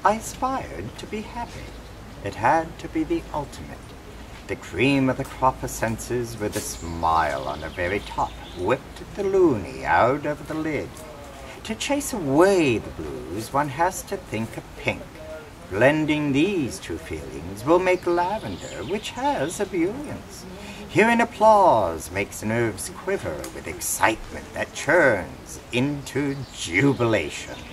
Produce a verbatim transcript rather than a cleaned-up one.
I aspired to be happy. It had to be the ultimate. The cream of the crop of senses with a smile on the very top, whipped the loony out of the lid. To chase away the blues, one has to think of pink. Blending these two feelings will make lavender, which has ebullience. Hearing applause makes nerves quiver with excitement that churns into jubilation.